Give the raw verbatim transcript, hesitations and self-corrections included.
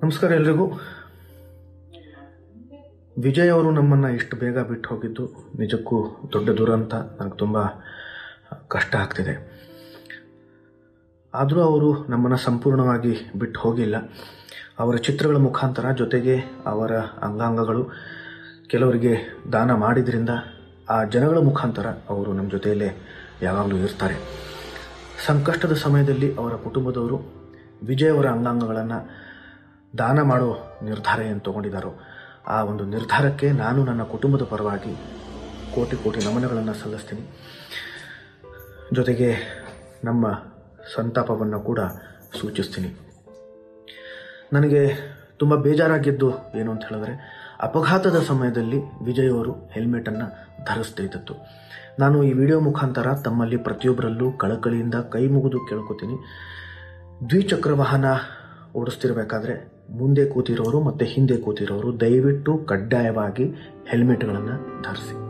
ನಮಸ್ಕಾರ ಎಲ್ರಿಗೂ. ವಿಜಯ್ ಅವರು ನಮ್ಮನ್ನು ಇಷ್ಟು ಬೇಗ ಬಿಟ್ಟು ಹೋಗಿದ್ದು ನಿಜಕ್ಕೂ ದೊಡ್ಡ ದುರಂತ. ನನಗೆ ತುಂಬ ಕಷ್ಟ ಆಗ್ತಿದೆ. ಆದರೂ ಅವರು ನಮ್ಮನ್ನು ಸಂಪೂರ್ಣವಾಗಿ ಬಿಟ್ಟು ಹೋಗಿಲ್ಲ. ಅವರ ಚಿತ್ರಗಳ ಮುಖಾಂತರ, ಜೊತೆಗೆ ಅವರ ಅಂಗಾಂಗಗಳು ಕೆಲವರಿಗೆ ದಾನ ಮಾಡಿದ್ರಿಂದ ಆ ಜನಗಳ ಮುಖಾಂತರ ಅವರು ನಮ್ಮ ಜೊತೆಯಲ್ಲೇ ಯಾವಾಗಲೂ ಇರ್ತಾರೆ. ಸಂಕಷ್ಟದ ಸಮಯದಲ್ಲಿ ಅವರ ಕುಟುಂಬದವರು ವಿಜಯ್ ಅವರ ಅಂಗಾಂಗಗಳನ್ನು ದಾನ ಮಾಡೋ ನಿರ್ಧಾರ ಏನು ತಗೊಂಡಿದ್ದಾರೋ ಆ ಒಂದು ನಿರ್ಧಾರಕ್ಕೆ ನಾನು ನನ್ನ ಕುಟುಂಬದ ಪರವಾಗಿ ಕೋಟಿ ಕೋಟಿ ನಮನಗಳನ್ನು ಸಲ್ಲಿಸ್ತೀನಿ. ಜೊತೆಗೆ ನಮ್ಮ ಸಂತಾಪವನ್ನು ಕೂಡ ಸೂಚಿಸ್ತೀನಿ. ನನಗೆ ತುಂಬ ಬೇಜಾರಾಗಿದ್ದು ಏನು ಅಂತ ಹೇಳಿದ್ರೆ, ಅಪಘಾತದ ಸಮಯದಲ್ಲಿ ವಿಜಯ್ ಅವರು ಹೆಲ್ಮೆಟನ್ನು ಧರಿಸ್ತಿದ್ದದ್ದು. ನಾನು ಈ ವಿಡಿಯೋ ಮುಖಾಂತರ ತಮ್ಮಲ್ಲಿ ಪ್ರತಿಯೊಬ್ಬರಲ್ಲೂ ಕಳಕಳಿಯಿಂದ ಕೈ ಮುಗಿದು ಕೇಳ್ಕೊತೀನಿ. ದ್ವಿಚಕ್ರ ವಾಹನ ಓಡಿಸ್ತಿರ್ಬೇಕಾದ್ರೆ ಮುಂದೆ ಕೂತಿರೋರು ಮತ್ತು ಹಿಂದೆ ಕೂತಿರೋರು ದಯವಿಟ್ಟು ಕಡ್ಡಾಯವಾಗಿ ಹೆಲ್ಮೆಟ್ಗಳನ್ನು ಧರಿಸಿ.